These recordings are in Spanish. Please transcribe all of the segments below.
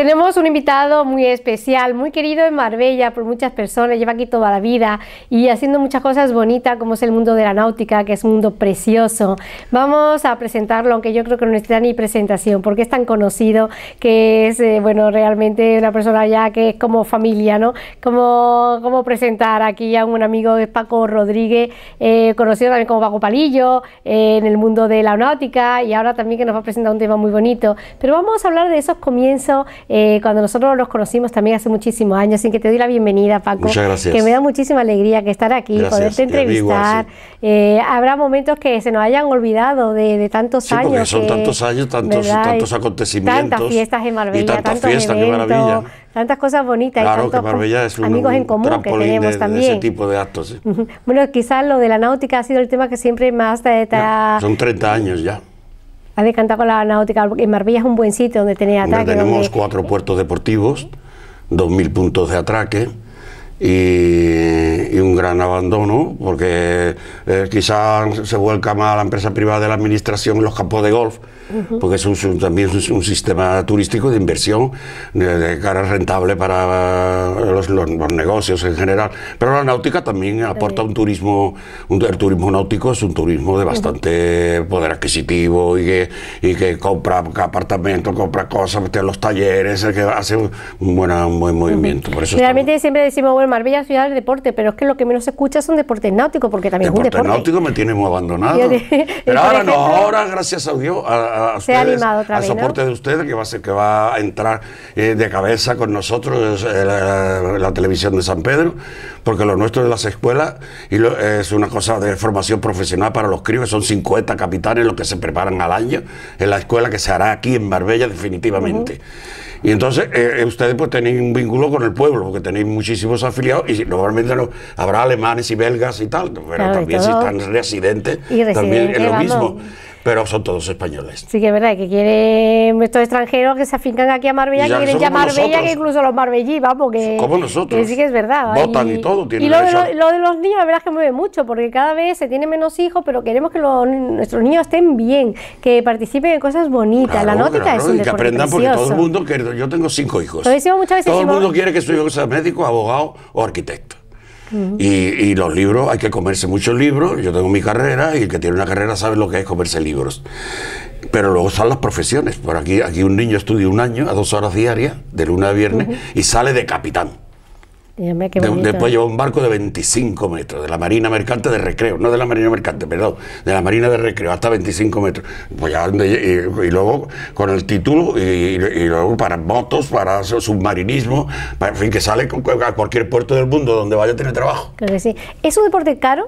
Tenemos un invitado muy especial, muy querido en Marbella por muchas personas, lleva aquí toda la vida y haciendo muchas cosas bonitas como es el mundo de la náutica, que es un mundo precioso. Vamos a presentarlo, aunque yo creo que no necesita ni presentación, porque es tan conocido que es, bueno, realmente una persona ya que es como familia, ¿no? Como presentar aquí a un amigo de Paco Rodríguez, conocido también como Paco Palillo, en el mundo de la náutica, y ahora también que nos va a presentar un tema muy bonito. Pero vamos a hablar de esos comienzos, cuando nosotros los conocimos también hace muchísimos años, así que te doy la bienvenida, Paco. Muchas gracias. Que me da muchísima alegría que estar aquí, Gracias. poderte entrevistar. Habrá momentos que se nos hayan olvidado de tantos años. Porque son tantos años, tantos acontecimientos. Tantas fiestas en Marbella, y tantas tantos fiestas, eventos, qué maravilla. tantas cosas bonitas. Claro, y tantos que Marbella es amigos en común que tenemos también. de ese tipo de actos. Sí. Bueno, quizás lo de la náutica ha sido el tema que siempre más son 30 años ya. Has decantado con la náutica, porque Marbella es un buen sitio donde tener atraque. Tenemos 4 puertos deportivos, 2.000 puntos de atraque y un gran abandono, porque quizás se vuelca más a la empresa privada de la administración los campos de golf, porque también es un sistema turístico de inversión de cara rentable para los negocios en general. Pero la náutica también aporta un turismo, el turismo náutico es un turismo de bastante poder adquisitivo y que compra apartamentos, compra cosas, mete en los talleres, que hace un buen movimiento. Por eso realmente siempre decimos, bueno, Marbella es ciudad del deporte, pero es que lo que menos se escucha es un deporte náutico, porque también es un deporte. Náutico me tiene muy abandonado. Pero ahora no, ahora gracias a Dios, a ustedes, al soporte de ustedes, que va a entrar de cabeza con nosotros la televisión de San Pedro, porque lo nuestro de las escuelas es una cosa de formación profesional para los críos, son 50 capitanes los que se preparan al año en la escuela, que se hará aquí en Marbella definitivamente. Y entonces ustedes pues tenéis un vínculo con el pueblo, porque tenéis muchísimos afiliados y normalmente habrá alemanes y belgas y tal, pero claro, también si están residentes, también es lo mismo. Pero son todos españoles. Sí, que es verdad, que quieren estos extranjeros que se afincan aquí a Marbella, que quieren ya Marbella, que incluso los marbellí, vamos, que como nosotros. Que sí que es verdad. Votan y todo. Y lo de los niños, la verdad es que mueve mucho, porque cada vez se tiene menos hijos, pero queremos que nuestros niños estén bien, que participen en cosas bonitas. Claro, la náutica es un deporte que aprendan, precioso. Porque todo el mundo, yo tengo 5 hijos. Todo el mundo quiere que su hijo sea médico, abogado o arquitecto. Y los libros, hay que comerse muchos libros. Yo tengo mi carrera y el que tiene una carrera sabe lo que es comerse libros. Pero luego están las profesiones. Por aquí un niño estudia un año a 2 horas diarias, de lunes a viernes, y sale de capitán. Después lleva un barco de 25 metros, de la Marina Mercante de Recreo, no de la Marina Mercante, perdón, de la Marina de Recreo, hasta 25 metros. Pues ya, y luego con el título, y luego para motos, para submarinismo, en fin, que sale a cualquier puerto del mundo donde vaya a tener trabajo. Claro que sí. ¿Es un deporte caro?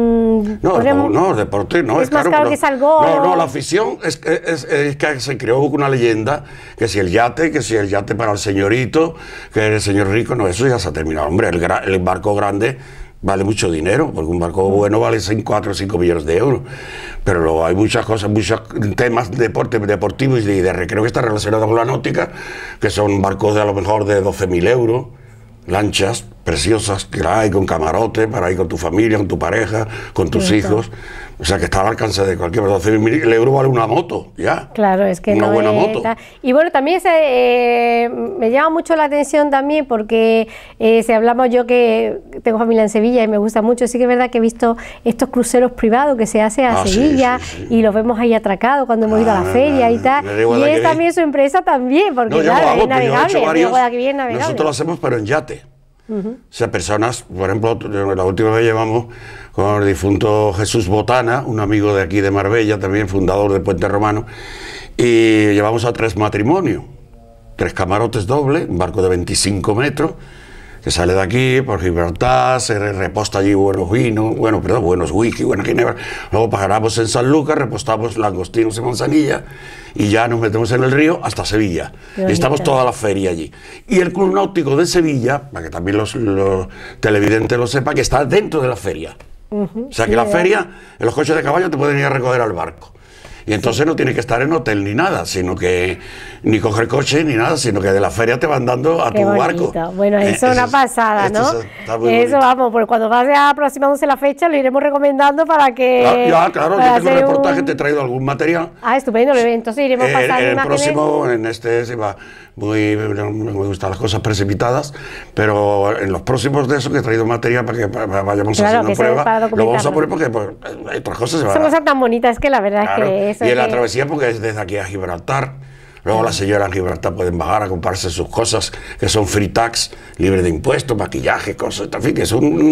No, el deporte no es caro. ¿Es más caro que salgo? No, la afición es que se creó una leyenda, que si el yate para el señorito, que el señor rico, no, eso ya se ha terminado. Hombre, el barco grande vale mucho dinero, porque un barco bueno vale 4 o 5 millones de euros. Pero luego hay muchas cosas, muchos temas deportivos y de recreo que están relacionados con la náutica, que son barcos de a lo mejor de 12.000 euros, lanchas preciosas que hay con camarote para ir con tu familia, con tu pareja, con tus hijos. O sea, que está al alcance de cualquier persona. 12.000 euros vale una moto, ya. Claro, es que una buena moto. Y bueno, también me llama mucho la atención también porque si hablamos, yo que tengo familia en Sevilla y me gusta mucho, sí que es verdad que he visto estos cruceros privados que se hacen a Sevilla, y los vemos ahí atracados cuando hemos ido a la feria y tal. Y es también su empresa también, porque claro, es navegable. Nosotros lo hacemos, pero en yate. O sea, personas, por ejemplo, la última vez llevamos con el difunto Jesús Botana, un amigo de aquí de Marbella, también fundador de Puente Romano, y llevamos a 3 matrimonios, 3 camarotes dobles, un barco de 25 metros, que sale de aquí por Gibraltar, se reposta allí buenos vinos, buenos whisky, buena ginebra. Luego paramos en San Lucas, repostamos langostinos y manzanilla y ya nos metemos en el río hasta Sevilla. Y estamos toda la feria allí. Y el Club Náutico de Sevilla, para que también los televidentes lo sepan, que está dentro de la feria. O sea que la feria, en los coches de caballo te pueden ir a recoger al barco. Y entonces no tienes que estar en hotel ni nada, sino que ni coger coche ni nada, sino que de la feria te van dando a tu barco. Bueno, eso es una pasada, ¿no? Eso vamos, pues cuando vaya aproximándose la fecha lo iremos recomendando para que... Claro, yo tengo un reportaje, te he traído algún material. Estupendo, entonces iremos pasando en el imágenes. Próximo, en este se va no me gustan las cosas precipitadas, pero en los próximos de eso que he traído material para que vayamos haciendo pruebas, lo vamos a poner porque hay otras cosas. Son cosas tan bonitas que la verdad es que eso... Y en la travesía porque es desde aquí a Gibraltar. Luego las señoras en Gibraltar pueden bajar a comprarse sus cosas que son free tax, libre de impuestos, maquillaje, cosas, en fin, que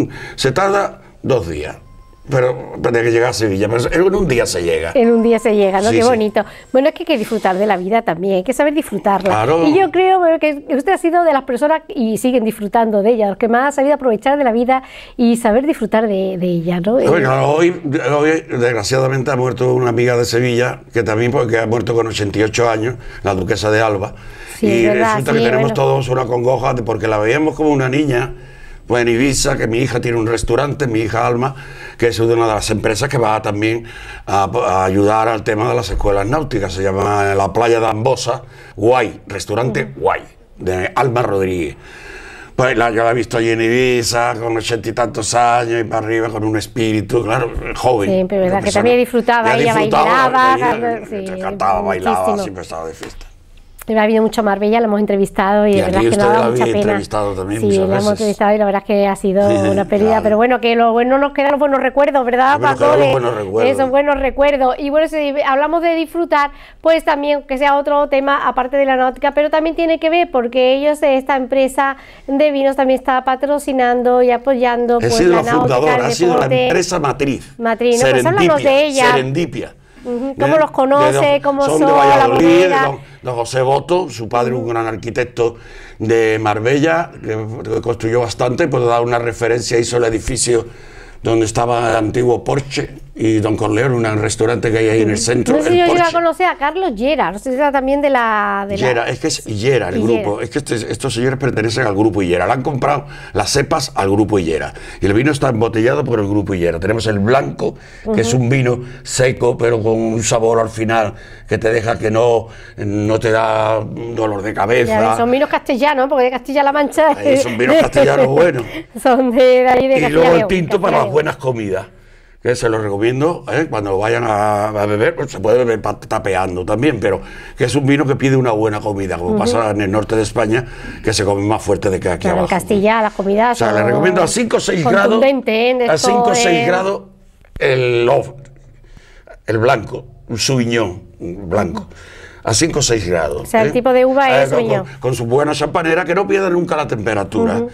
se tarda 2 días. Pero tiene que llegar a Sevilla, pero en un día se llega. En un día se llega, ¿no? Sí, qué bonito. Bueno, es que hay que disfrutar de la vida también, hay que saber disfrutarla. Claro. Y yo creo que usted ha sido de las personas, y siguen disfrutando de ella, los que más ha sabido aprovechar de la vida y saber disfrutar de ella, ¿no? Bueno, hoy, desgraciadamente, ha muerto una amiga de Sevilla, que también porque ha muerto con 88 años, la duquesa de Alba. Sí, y verdad, resulta que tenemos todos una congoja, porque la veíamos como una niña. Pues en Ibiza, que mi hija tiene un restaurante, mi hija Alma, que es una de las empresas que va también a ayudar al tema de las escuelas náuticas. Se llama La Playa de Ambosa, Guay, restaurante Guay, de Alma Rodríguez. Pues yo la he visto allí en Ibiza, con 80 y tantos años, y para arriba, con un espíritu, claro, joven. Sí, pero verdad que también disfrutaba, ella bailaba, cantaba, bailaba, siempre estaba de fiesta. Ha habido mucho a Marbella, lo hemos entrevistado y de verdad que nos ha dado mucha pena. Entrevistado también sí, lo hemos entrevistado y la verdad es que ha sido una pérdida, claro. Pero bueno, que lo bueno nos quedan los buenos recuerdos, ¿verdad, Paco? Esos buenos recuerdos. Y bueno, si hablamos de disfrutar, pues también que sea otro tema, aparte de la náutica, pero también tiene que ver porque ellos, esta empresa de vinos también está patrocinando y apoyando pues, la náutica, ha sido la empresa matriz. Matriz, ¿no? Pues hablamos de ella. Serendipia. ¿Cómo los conoce? ¿Cómo son? De Valladolid, don José Boto, su padre, un gran arquitecto de Marbella, que construyó bastante, puedo dar una referencia, hizo el edificio donde estaba el antiguo Porsche, y Don Corleone, un restaurante que hay ahí en el centro. No sé si yo iba a conocer a Carlos Llera, no sé si era también de la... Llera, es que es Hillera el grupo, es que estos señores pertenecen al grupo Hillera, le han comprado las cepas al grupo Hillera, y el vino está embotellado por el grupo Hillera. Tenemos el blanco, que es un vino seco, pero con un sabor al final que te deja que no te da dolor de cabeza. Ya, son vinos castellanos, porque de Castilla-La Mancha... son vinos castellanos buenos. Son de ahí de Castilla. Y luego el tinto para las buenas comidas, que se lo recomiendo, cuando vayan a beber, pues se puede beber tapeando también, pero que es un vino que pide una buena comida, como pasa en el norte de España, que se come más fuerte de que aquí abajo. En Castilla las comidas... O sea, le recomiendo a 5 o 6 grados, a 5 o 6 grados el blanco, un Sauvignon blanco. A 5 o 6 grados. O sea, el tipo de uva es Sauvignon. Con su buena champanera, que no pierda nunca la temperatura.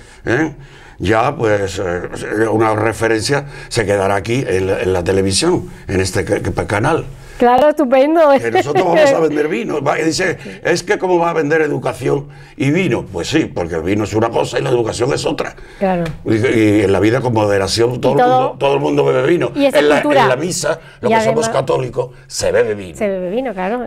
Ya, pues, una referencia se quedará aquí en la televisión, en este canal. Claro, estupendo. Que nosotros vamos a vender vino. Y dice, es que ¿cómo va a vender educación y vino? Pues sí, porque el vino es una cosa y la educación es otra. Claro. Y en la vida con moderación todo el mundo bebe vino. Y en la misa, los que somos católicos, se bebe vino. Se bebe vino, claro.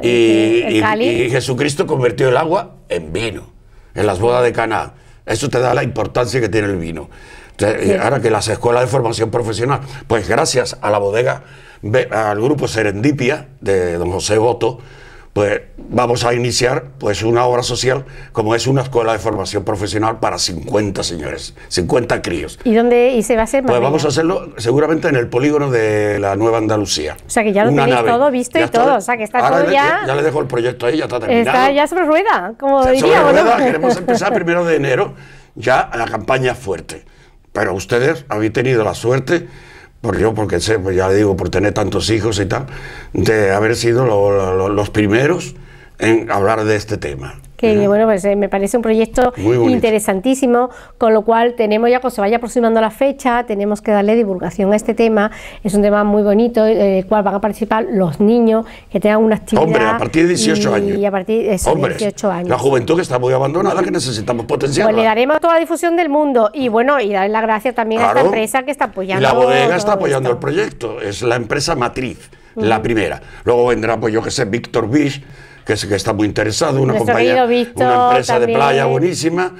Y Jesucristo convirtió el agua en vino, en las bodas de Caná. Eso te da la importancia que tiene el vino. Entonces, ahora que las escuelas de formación profesional, pues gracias a la bodega, al grupo Serendipia de don José Boto, pues vamos a iniciar pues una obra social como es una escuela de formación profesional para 50 señores, 50 críos. ¿Y se va a hacer? Pues vamos a hacerlo seguramente en el polígono de la Nueva Andalucía. O sea que ya lo tenéis todo visto y todo, o sea que está todo ya... Ya le dejo el proyecto ahí, ya está terminado. Está ya sobre rueda, como diríamos, ¿no? Queremos empezar el 1 de enero ya la campaña fuerte. Pero ustedes habéis tenido la suerte, porque sé, pues ya le digo, por tener tantos hijos y tal, de haber sido los primeros en hablar de este tema. Que bueno, pues me parece un proyecto interesantísimo, con lo cual tenemos ya, cuando se vaya aproximando la fecha, tenemos que darle divulgación a este tema. Es un tema muy bonito, el cual van a participar los niños que tengan una actividad. Hombre, a partir de 18 años. Y a partir de 18 años. La juventud que está muy abandonada, que necesitamos potenciar. Pues le daremos toda la difusión del mundo y bueno, y darle las gracias también a esta empresa que está apoyando. Y la bodega está apoyando el proyecto, es la empresa matriz, la primera. Luego vendrá, pues yo que sé, Víctor Beach, que está muy interesado, una compañía, una empresa también de playa buenísima,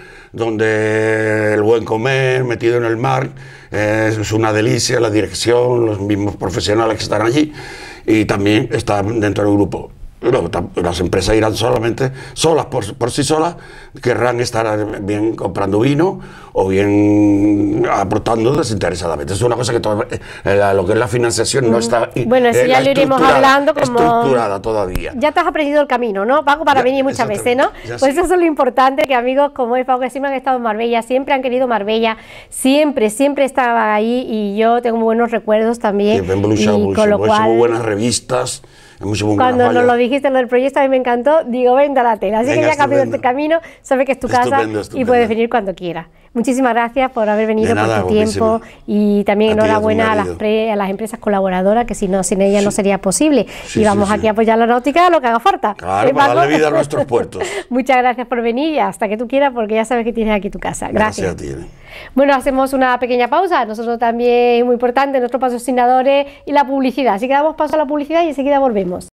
donde el buen comer metido en el mar es una delicia, la dirección, los mismos profesionales que están allí, y también está dentro del grupo. Las empresas irán solas por sí solas, querrán estar bien comprando vino o bien aportando desinteresadamente. Es una cosa que lo que es la financiación no está bueno, eso ya lo iremos hablando como estructurada todavía. Ya te has aprendido el camino, ¿no, Paco? Para venir muchas veces, ¿no? Pues eso es lo importante, que amigos como es Paco, que siempre han estado en Marbella, siempre han querido Marbella, siempre estaba ahí, y yo tengo muy buenos recuerdos también. Con lo cual, muy buenas revistas. Cuando nos lo dijiste, lo del proyecto, a mí me encantó, digo, venda la tela. Así que ya cambiado este camino, sabe que es tu casa y puedes venir cuando quieras. Muchísimas gracias por haber venido, por tu tiempo, y también enhorabuena a las empresas colaboradoras, que sin ellas no sería posible. Y vamos aquí a apoyar la náutica, lo que haga falta. Claro, para darle vida a nuestros puertos. Muchas gracias por venir, y hasta que tú quieras, porque ya sabes que tienes aquí tu casa. Gracias. Gracias a ti. Bueno, hacemos una pequeña pausa. Nosotros también, muy importante, nuestros patrocinadores y la publicidad. Así que damos paso a la publicidad y enseguida volvemos.